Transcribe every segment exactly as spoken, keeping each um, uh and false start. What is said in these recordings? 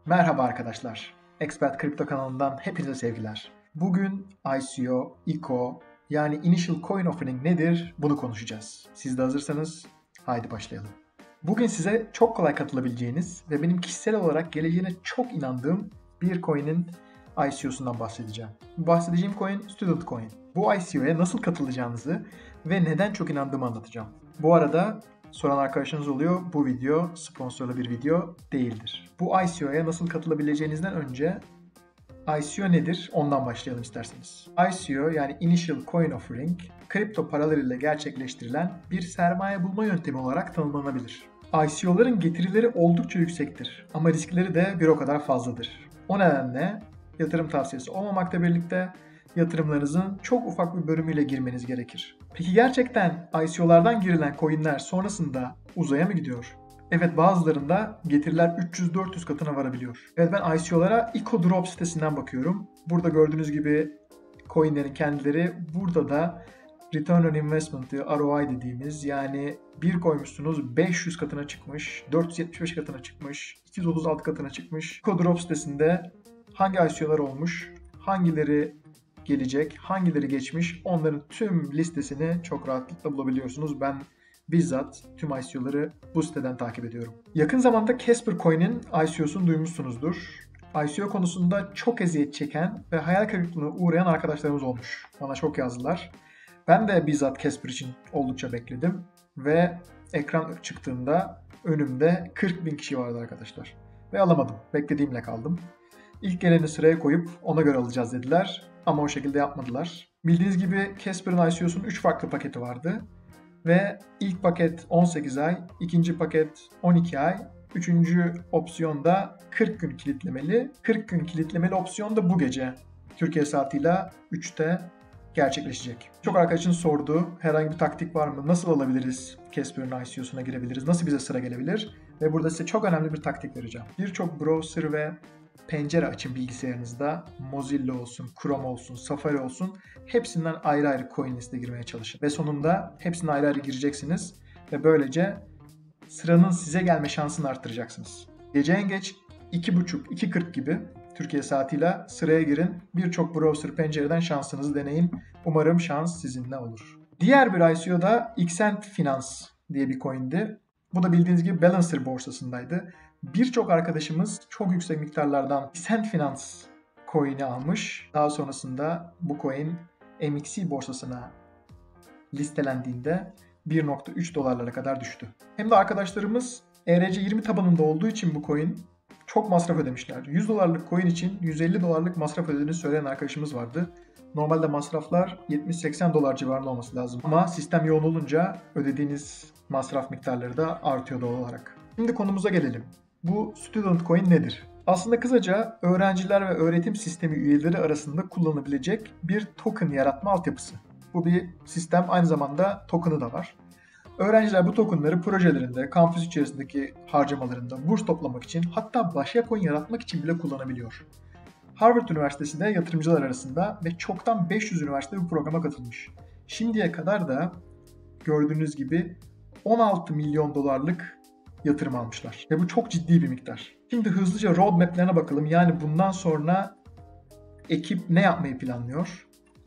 Merhaba arkadaşlar. Expert Kripto kanalından hepinize sevgiler. Bugün I C O, I C O yani Initial Coin Offering nedir bunu konuşacağız. Siz de hazırsanız haydi başlayalım. Bugün size çok kolay katılabileceğiniz ve benim kişisel olarak geleceğine çok inandığım bir coin'in I C O'sundan bahsedeceğim. Bahsedeceğim coin Student Coin. Bu I C O'ya nasıl katılacağınızı ve neden çok inandığımı anlatacağım. Bu arada soran arkadaşınız oluyor. Bu video sponsorlu bir video değildir. Bu I C O'ya nasıl katılabileceğinizden önce I C O nedir? Ondan başlayalım isterseniz. I C O yani Initial Coin Offering, kripto paralar ile gerçekleştirilen bir sermaye bulma yöntemi olarak tanımlanabilir. I C O'ların getirileri oldukça yüksektir ama riskleri de bir o kadar fazladır. O nedenle yatırım tavsiyesi olmamakla birlikte yatırımlarınızın çok ufak bir bölümüyle girmeniz gerekir. Peki gerçekten I C O'lardan girilen coinler sonrasında uzaya mı gidiyor? Evet, bazılarında getiriler üç yüz dört yüz katına varabiliyor. Evet, ben I C O'lara EcoDrop sitesinden bakıyorum. Burada gördüğünüz gibi coinlerin kendileri, burada da Return on Investment, R O I dediğimiz, yani bir koymuşsunuz beş yüz katına çıkmış, dört yüz yetmiş beş katına çıkmış, iki yüz otuz altı katına çıkmış. EcoDrop sitesinde hangi I C O'lar olmuş, hangileri gelecek, hangileri geçmiş, onların tüm listesini çok rahatlıkla bulabiliyorsunuz. Ben bizzat tüm I C O'ları bu siteden takip ediyorum. Yakın zamanda Casper Coin'in I C O'sunu duymuşsunuzdur. I C O konusunda çok eziyet çeken ve hayal kırıklığına uğrayan arkadaşlarımız olmuş. Bana çok yazdılar. Ben de bizzat Casper için oldukça bekledim ve ekran çıktığında önümde kırk bin kişi vardı arkadaşlar. Ve alamadım. Beklediğimle kaldım. İlk geleni sıraya koyup ona göre alacağız dediler ama o şekilde yapmadılar. Bildiğiniz gibi Casper'ın I C O'sunun üç farklı paketi vardı. Ve ilk paket on sekiz ay, ikinci paket on iki ay, üçüncü opsiyonda kırk gün kilitlemeli. kırk gün kilitlemeli opsiyon da bu gece Türkiye saatiyle üçte gerçekleşecek. Çok arkadaşın sordu, herhangi bir taktik var mı? Nasıl alabiliriz? Casper'ın I C O'suna girebiliriz? Nasıl bize sıra gelebilir? Ve burada size çok önemli bir taktik vereceğim. Birçok browser ve pencere açın bilgisayarınızda. Mozilla olsun, Chrome olsun, Safari olsun. Hepsinden ayrı ayrı coin liste girmeye çalışın. Ve sonunda hepsine ayrı ayrı gireceksiniz. Ve böylece sıranın size gelme şansını arttıracaksınız. Gece en geç iki buçuk iki kırk gibi Türkiye saatiyle sıraya girin. Birçok browser pencereden şansınızı deneyin. Umarım şans sizinle olur. Diğer bir I C O da Xcent Finance diye bir coin'di. Bu da bildiğiniz gibi Balancer borsasındaydı. Birçok arkadaşımız çok yüksek miktarlardan Xcent Finance coin'i almış. Daha sonrasında bu coin M X C borsasına listelendiğinde bir nokta üç dolarlara kadar düştü. Hem de arkadaşlarımız E R C yirmi tabanında olduğu için bu coin çok masraf ödemişler. yüz dolarlık coin için yüz elli dolarlık masraf ödediğini söyleyen arkadaşımız vardı. Normalde masraflar yetmiş seksen dolar civarında olması lazım. Ama sistem yoğun olunca ödediğiniz masraf miktarları da artıyor doğal olarak. Şimdi konumuza gelelim. Bu Student Coin nedir? Aslında kısaca öğrenciler ve öğretim sistemi üyeleri arasında kullanılabilecek bir token yaratma altyapısı. Bu bir sistem, aynı zamanda token'ı da var. Öğrenciler bu tokenları projelerinde, kampüs içerisindeki harcamalarında, burs toplamak için, hatta başka coin yaratmak için bile kullanabiliyor. Harvard Üniversitesi de yatırımcılar arasında ve çoktan beş yüz üniversite bu programa katılmış. Şimdiye kadar da gördüğünüz gibi on altı milyon dolarlık yatırım almışlar. Ve bu çok ciddi bir miktar. Şimdi hızlıca roadmap'lerine bakalım. Yani bundan sonra ekip ne yapmayı planlıyor?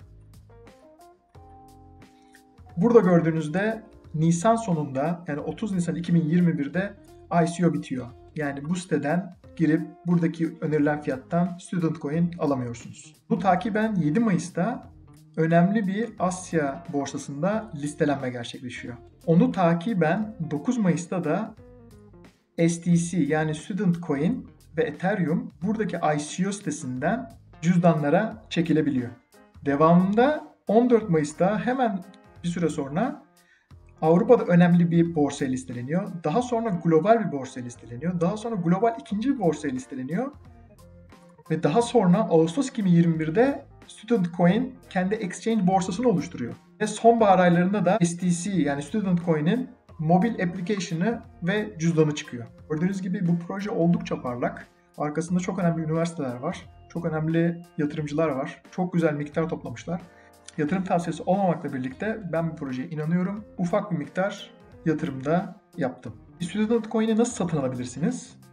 Burada gördüğünüzde Nisan sonunda, yani otuz Nisan iki bin yirmi birde I C O bitiyor. Yani bu siteden girip buradaki önerilen fiyattan Student Coin alamıyorsunuz. Bu takiben yedi Mayıs'ta önemli bir Asya borsasında listelenme gerçekleşiyor. Onu takiben dokuz Mayıs'ta da S T C yani Student Coin ve Ethereum buradaki I C O sitesinden cüzdanlara çekilebiliyor. Devamında on dört Mayıs'ta hemen bir süre sonra Avrupa'da önemli bir borsaya listeleniyor. Daha sonra global bir borsaya listeleniyor. Daha sonra global ikinci bir borsaya listeleniyor. Ve daha sonra Ağustos iki bin yirmi birde Student Coin kendi exchange borsasını oluşturuyor. Ve sonbahar aylarında da S T C yani Student Coin'in mobil application'ı ve cüzdanı çıkıyor. Gördüğünüz gibi bu proje oldukça parlak. Arkasında çok önemli üniversiteler var. Çok önemli yatırımcılar var. Çok güzel miktar toplamışlar. Yatırım tavsiyesi olmamakla birlikte ben bu projeye inanıyorum. Ufak bir miktar yatırımda yaptım. Student Coin'i nasıl satın alabilirsiniz?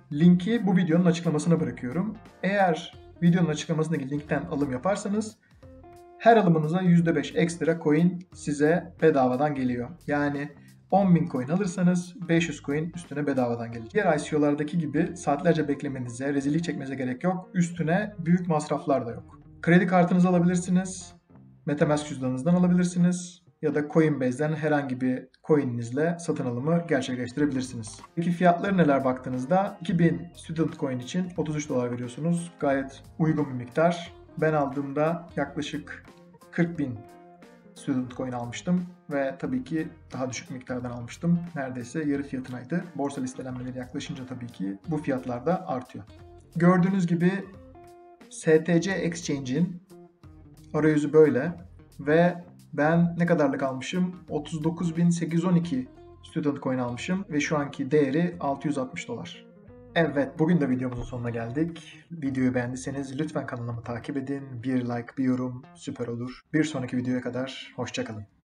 Linki bu videonun açıklamasına bırakıyorum. Eğer videonun açıklamasındaki linkten alım yaparsanız her alımınıza yüzde beş ekstra coin size bedavadan geliyor. Yani on bin coin alırsanız beş yüz coin üstüne bedavadan gelecek. Diğer I C O'lardaki gibi saatlerce beklemenize, rezillik çekmenize gerek yok. Üstüne büyük masraflar da yok. Kredi kartınızı alabilirsiniz. MetaMask cüzdanınızdan alabilirsiniz. Ya da Coinbase'den herhangi bir coin'inizle satın alımı gerçekleştirebilirsiniz. Peki fiyatları neler baktığınızda iki bin Student Coin için otuz üç dolar veriyorsunuz. Gayet uygun bir miktar. Ben aldığımda yaklaşık kırk bin Student Coin almıştım ve tabii ki daha düşük miktardan almıştım. Neredeyse yarı fiyatınaydı. Borsa listelenmeleri yaklaşınca tabii ki bu fiyatlar da artıyor. Gördüğünüz gibi S T C Exchange'in arayüzü böyle ve ben ne kadarlık almışım? otuz dokuz bin sekiz yüz on iki Student Coin almışım ve şu anki değeri altı yüz altmış dolar. Evet, bugün de videomuzun sonuna geldik. Videoyu beğendiyseniz lütfen kanalımı takip edin. Bir like, bir yorum süper olur. Bir sonraki videoya kadar hoşça kalın.